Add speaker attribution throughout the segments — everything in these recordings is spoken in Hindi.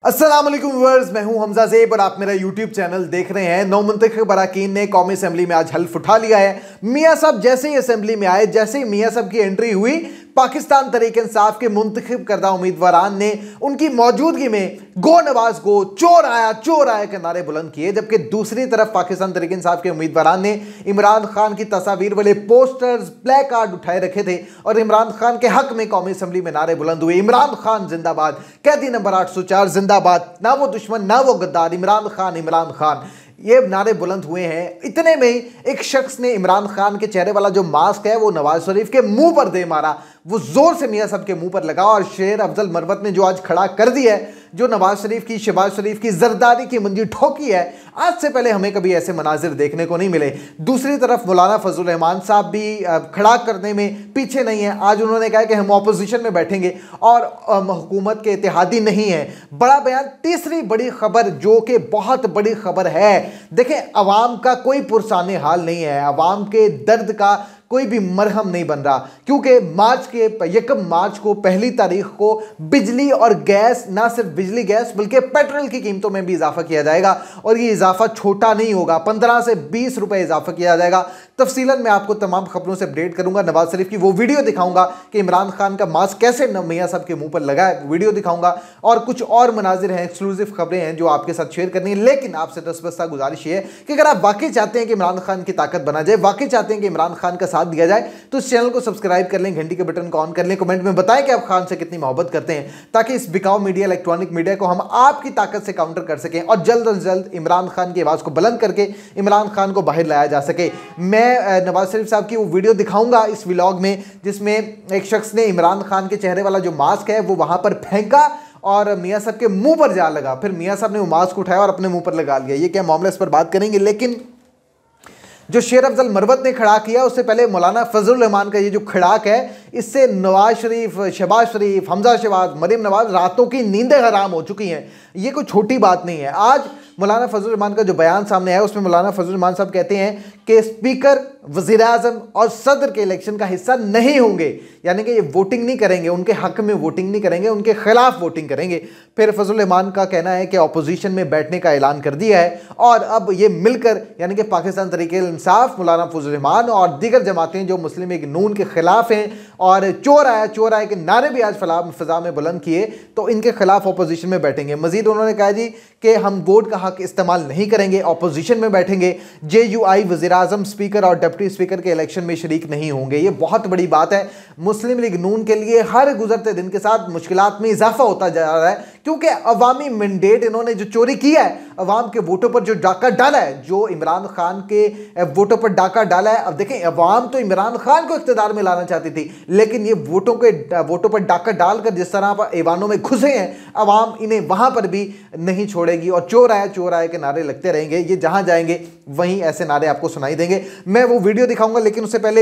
Speaker 1: अस्सलाम वालेकुम व्यूअर्स, मैं हूं हमजा ज़ेब और आप मेरा यूट्यूब चैनल देख रहे हैं। नौ मुंतखब अरकान ने कौमी असेंबली में आज हल्फ उठा लिया है। मियां साहब जैसे ही असेंबली में आए, जैसे ही मियां साहब की एंट्री हुई, पाकिस्तान तहरीक इंसाफ के मुंतखब करदा उम्मीदवारान ने उनकी मौजूदगी में गो नवाज गो, चोर आया के नारे बुलंद किए। जबकि दूसरी तरफ पाकिस्तान तहरीक इंसाफ के उम्मीदवारान ने इमरान खान की तस्वीर वाले पोस्टर्स, प्ले कार्ड उठाए रखे थे और इमरान खान के हक में कौमी असेंबली में नारे बुलंद हुए। इमरान खान जिंदाबाद, कैदी नंबर 804 जिंदाबाद, ना वो दुश्मन ना वो गद्दार, इमरान खान, ये नारे बुलंद हुए हैं। इतने में एक शख्स ने इमरान खान के चेहरे वाला जो मास्क है वो नवाज शरीफ के मुंह पर दे मारा। वो जोर से मियां साहब के मुंह पर लगा और शेर अफजल मरवत ने जो आज खड़ा कर दिया है, जो नवाज शरीफ की, शहबाज शरीफ की जरदारी की मंजी ठोकी है, आज से पहले हमें कभी ऐसे मनाजिर देखने को नहीं मिले। दूसरी तरफ मौलाना फजल रहमान साहब भी खड़ा करने में पीछे नहीं है। आज उन्होंने कहा कि हम ऑपोजिशन में बैठेंगे और हुकूमत के इत्तेहादी नहीं है। बड़ा बयान। तीसरी बड़ी खबर जो कि बहुत बड़ी खबर है, देखें, अवाम का कोई पुरसाने हाल नहीं है, अवाम के दर्द का कोई भी मरहम नहीं बन रहा, क्योंकि 1 मार्च को पहली तारीख को बिजली और गैस, ना सिर्फ बिजली गैस बल्कि पेट्रोल की कीमतों में भी इजाफा किया जाएगा और ये इजाफा छोटा नहीं होगा, 15 से 20 रुपए इजाफा किया जाएगा। तफसीलन मैं आपको तमाम खबरों से अपडेट करूंगा। नवाज शरीफ की वो वीडियो दिखाऊंगा कि इमरान खान का मास्क कैसे मियां साहब के मुंह पर लगा है, वीडियो दिखाऊंगा और कुछ और मनाजिर हैं, एक्सक्लूसिव खबरें हैं जो आपके साथ शेयर करनी है। लेकिन आपसे दस्तबस्ता गुजारिश है कि अगर आप वाकई चाहते हैं कि इमरान खान की ताकत बना जाए, वाकई चाहते हैं कि इमरान खान का साथ दिया जाए, तो इस चैनल को सब्सक्राइब कर लें, घंटी के बटन को ऑन कर लें, कमेंट में बताएं कि आप खान से कितनी मोहब्बत करते हैं, ताकि इस बिकाऊ मीडिया, इलेक्ट्रॉनिक मीडिया को हम आपकी ताकत से काउंटर कर सकें और जल्द से जल्द इमरान खान की आवाज को बुलंद करके इमरान खान को बाहर लाया जा सके। मैं नवाज शरीफ साहब की वो वीडियो दिखाऊंगा इस व्लॉग में, जिसमें एक शख्स ने इमरान खान के चेहरे वाला जो मास्क है वो वहां पर फेंका और मियां साहब के मुंह पर जा लगा। फिर मियां साहब ने वो मास्क उठाया और अपने मुंह पर लगा लिया। ये क्या मामला, इस पर बात करेंगे। लेकिन जो शेर अफजल मरवत ने खड़ा किया, उससे पहले मौलाना फजल रहमान का ये जो खड़ाक है, इससे नवाज शरीफ, शहबाज शरीफ, हमजा शहबाज, मरीम नवाज रातों की नींदें हराम हो चुकी हैं। ये कोई छोटी बात नहीं है। आज मौलाना फजल रहमान का जो बयान सामने आया, उसमें मौलाना फजल रहमान साहब कहते हैं कि स्पीकर, वज़ीर आज़म और सदर के इलेक्शन का हिस्सा नहीं होंगे, यानी कि ये वोटिंग नहीं करेंगे, उनके हक में वोटिंग नहीं करेंगे, उनके खिलाफ वोटिंग करेंगे। फिर फजल रहमान का कहना है कि अपोजिशन में बैठने का ऐलान कर दिया है और अब ये मिलकर, यानी कि पाकिस्तान तहरीक इंसाफ, मौलाना फजल रहमान और दीगर जमातें जो मुस्लिम लीग नून के खिलाफ हैं और चोर आया के नारे भी आज फिजा में बुलंद किए, तो इनके खिलाफ अपोजिशन में बैठेंगे। मजीद उन्होंने कहा जी कि हम वोट का हक इस्तेमाल नहीं करेंगे, अपोजिशन में बैठेंगे, JUI, वज़ीर आज़म, स्पीकर और डिप्टी स्पीकर के इलेक्शन में शरीक नहीं होंगे। ये बहुत बड़ी बात है मुस्लिम लीग नून के लिए। हर गुजरते दिन के साथ मुश्किलात में इजाफा होता जा रहा है, क्योंकि अवामी मैंडेट इन्होंने जो चोरी किया है, अवाम के वोटों पर जो डाका डाला है, जो इमरान खान के वोटों पर डाका डाला है। अब देखें, अवाम तो इमरान खान को इख्तियार में लाना चाहती थी, लेकिन ये वोटों पर डाका डालकर जिस तरह ऐवानों में घुसे हैं, अवाम इन्हें वहां पर भी नहीं छोड़ेगी और चोर आया के नारे लगते रहेंगे। ये जहां जाएंगे वहीं ऐसे नारे आपको सुनाई देंगे। मैं वो वीडियो दिखाऊंगा, लेकिन उससे पहले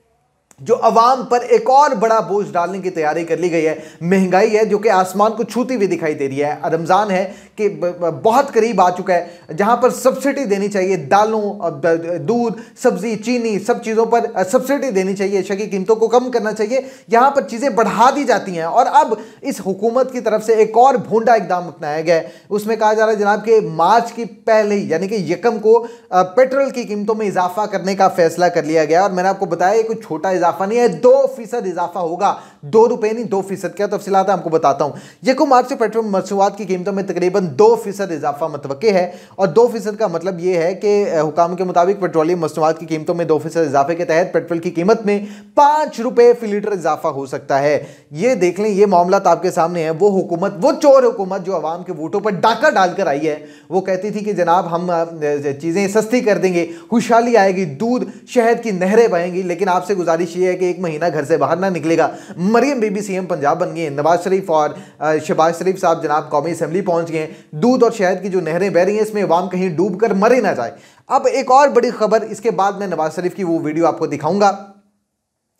Speaker 1: जो अवाम पर एक और बड़ा बोझ डालने की तैयारी कर ली गई है, महंगाई है जो कि आसमान को छूती हुई दिखाई दे रही है। रमज़ान है कि बहुत करीब आ चुका है, जहां पर सब्सिडी देनी चाहिए, दालों, दूध, सब्जी, चीनी, सब चीज़ों पर सब्सिडी देनी चाहिए, अशिया की कीमतों को कम करना चाहिए, यहां पर चीज़ें बढ़ा दी जाती हैं। और अब इस हुकूमत की तरफ से एक और भोंडा इकदाम अपनाया गया है। उसमें कहा जा रहा है जनाब कि मार्च की पहले, यानी कि 1 को पेट्रोल की कीमतों में इजाफा करने का फैसला कर लिया गया। और मैंने आपको बताया कोई छोटा इजाफा नहीं है, 2% इजाफा होगा, 2 रुपए नहीं, 2%। क्या तफसीलात है आपको बताता हूं। 1 मार्च से पेट्रोल मसनूआत की कीमतों में तकरीबन 2% इजाफा मतवक्के है और 2% का मतलब यह है कि हुकाम के मुताबिक पेट्रोलियम मसनूआत की कीमतों में 2% इजाफे के तहत पेट्रोल की कीमत में 5 रुपए फी लीटर इजाफा हो सकता है। ये देख लें, ये मामला आपके सामने है। वो हुकूमत, वो चोर हुकूमत जो अवाम के वोटों पर डाका डालकर आई है, वो कहती थी कि जनाब हम चीजें सस्ती कर देंगे, खुशहाली आएगी, दूध शहद की नहरें बहेंगी। लेकिन आपसे गुजारिश ये है कि 1 महीना घर से बाहर ना निकलेगा। मरियम बीबी CM पंजाब बन गई, नवाज शरीफ और शहबाज शरीफ साहब जनाब कौमी असेंबली पहुंच गए। दूध और शहद की जो नहरें बह रही हैं, इसमें अवाम कहीं डूब कर मरे ना जाए। अब एक और बड़ी खबर, इसके बाद मैं नवाज शरीफ की वो वीडियो आपको दिखाऊंगा।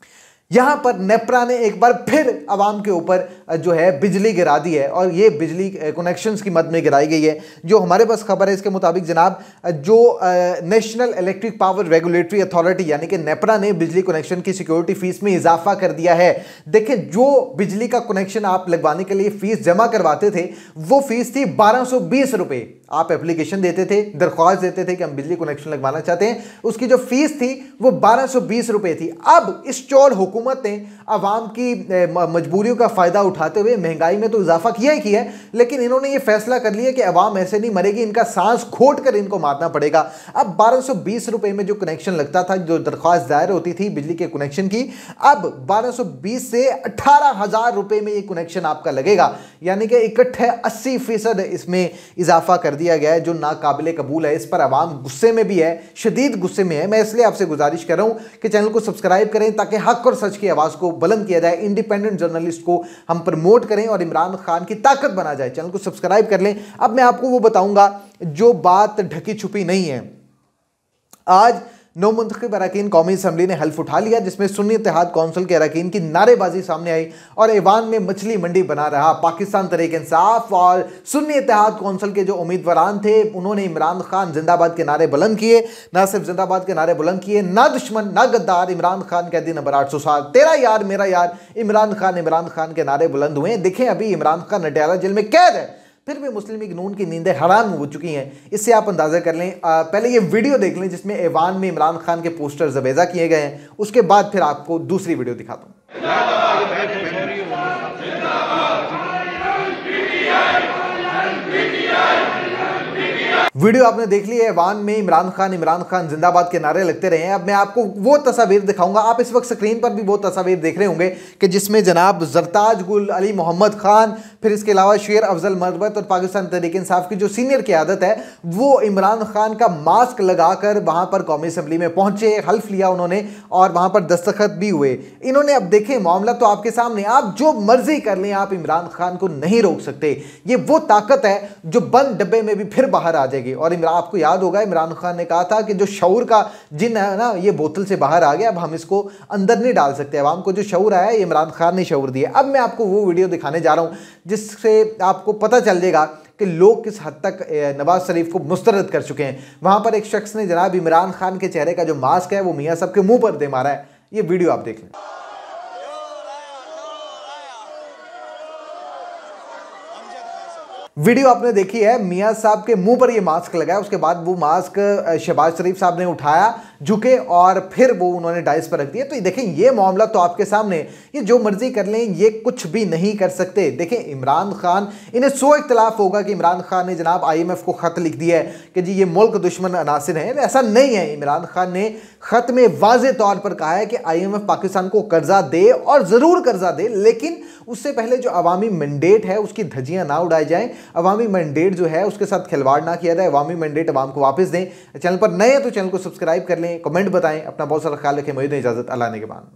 Speaker 1: यहां पर नेप्रा ने एक बार फिर अवाम के ऊपर जो है बिजली गिरा दी है और ये बिजली कनेक्शंस की मद में गिराई गई है। जो हमारे पास खबर है इसके मुताबिक जनाब, जो national electric power regulatory authority यानी कि नेप्रा ने बिजली कनेक्शन की सिक्योरिटी फीस में इजाफा कर दिया है। देखिए, जो बिजली का कनेक्शन आप लगवाने के लिए फीस जमा करवाते थे वो फीस थी 1220 रुपए। आप एप्लीकेशन देते थे, दरख्वास्त देते थे कि हम बिजली कनेक्शन लगवाना चाहते हैं, उसकी जो फीस थी वो 1220 रुपए थी। अब इस चौड़ हुकूमत ने आवाम की मजबूरियों का फायदा उठाते हुए महंगाई में तो इजाफा किया ही किया है, लेकिन इन्होंने ये फैसला कर लिया कि आवाम ऐसे नहीं मरेगी, इनका सांस खोट कर इनको मारना पड़ेगा। अब 1220 रुपए में जो कनेक्शन लगता था, जो दरख्वास्त दायर होती थी बिजली के कनेक्शन की, अब 1220 से 18,000 रुपए में ये कनेक्शन आपका लगेगा, यानी कि इकट्ठे 80% इसमें इजाफा कर दिया गया है, जो नाकाबिले कबूल है। इस पर आवाम गुस्से में भी है, शदीद गुस्से में है। मैं इसलिए आपसे गुजारिश कर रहा हूं कि चैनल को सब्सक्राइब करें ताकि हक और सच की आवाज को बुलंद किया जाए, इंडिपेंडेंट जर्नलिस्ट को हम प्रमोट करें और इमरान खान की ताकत बना जाए। चैनल को सब्सक्राइब कर लें। अब मैं आपको वो बताऊंगा जो बात ढकी छुपी नहीं है। आज नौ मुंतखब अरकान कौमी असम्बली ने हल्फ उठा लिया, जिसमें सुन्नी इत्तेहाद कौंसिल के अरकान की नारेबाजी सामने आई और ऐवान में मछली मंडी बना रहा पाकिस्तान तहरीक इंसाफ और सुन्नी इत्तेहाद कौंसिल के जो उम्मीदवारान थे, उन्होंने इमरान खान जिंदाबाद के नारे बुलंद किए। ना सिर्फ जिंदाबाद के नारे बुलंद किए, ना दुश्मन ना गद्दार, इमरान खान कैदी नंबर 807, तेरा यार मेरा यार इमरान खान के नारे बुलंद हुए। देखें, अभी इमरान खान नडियाला जेल में कैद है, फिर भी मुस्लिम लीग नून की नींदें हराम हो चुकी हैं। इससे आप अंदाजा कर लें। पहले ये वीडियो देख लें जिसमें ऐवान में इमरान खान के पोस्टर ज़बेजा किए गए हैं, उसके बाद फिर आपको दूसरी वीडियो दिखाता हूँ। वीडियो आपने देख ली है। ऐवान में इमरान खान जिंदाबाद के नारे लगते रहे हैं। अब मैं आपको वो तस्वीर दिखाऊंगा, आप इस वक्त स्क्रीन पर भी वो तस्वीर देख रहे होंगे कि जिसमें जनाब जरताज गुल, अली मोहम्मद खान, फिर इसके अलावा शेर अफजल मरबत और पाकिस्तान तहरीक इंसाफ की जो सीनियर क़यादत है वो इमरान खान का मास्क लगाकर वहां पर कौमी असम्बली में पहुंचे, हल्फ लिया उन्होंने और वहां पर दस्तखत भी हुए इन्होंने। अब देखें, मामला तो आपके सामने, आप जो मर्जी कर लें, आप इमरान खान को नहीं रोक सकते। ये वो ताकत है जो बंद डब्बे में भी फिर बाहर आ जाएगी। और आपको याद होगा इमरान खान ने कहा था कि जो शऊर का जिन है ना, ये बोतल से बाहर आ गया, अब हम इसको अंदर नहीं डाल सकते। अवाम को जो शऊर आया, ये इमरान खान ने शऊर दिया। अब मैं आपको वो वीडियो दिखाने जा रहा हूं जिससे आपको पता चल जाएगा कि लोग किस हद तक नवाज शरीफ को मुस्तरद कर चुके हैं। वहां पर एक शख्स ने जनाब इमरान खान के चेहरे का जो मास्क है वो मियां साहब के मुंह पर दे मारा है। ये वीडियो आप देख लें। वीडियो आपने देखी है, मियां साहब के मुंह पर ये मास्क लगा है, उसके बाद वो मास्क शहबाज शरीफ साहब ने उठाया, झुके और फिर वो उन्होंने डाइस पर रख दिया। तो देखें, ये मामला तो आपके सामने, ये जो मर्जी कर लें, ये कुछ भी नहीं कर सकते। देखें, इमरान खान, इन्हें 100 इख्तलाफ होगा कि इमरान खान ने जनाब IMF को खत लिख दिया है कि जी ये मुल्क दुश्मन अनासिर हैं, ऐसा नहीं है। इमरान खान ने खत में वाज़े तौर पर कहा है कि IMF पाकिस्तान को कर्जा दे और ज़रूर कर्जा दे, लेकिन उससे पहले जो अवामी मैंडेट है उसकी धज्जियां ना उड़ाई जाएं, अवामी मैंडेट जो है उसके साथ खिलवाड़ ना किया जाए, अवामी मैंडेट अवाम को वापस दें। चैनल पर नए हैं तो चैनल को सब्सक्राइब कर लें, कमेंट बताएं, अपना बहुत सारा ख्याल रखें। मुझे इजाज़त, अल्लाह ने के बाद।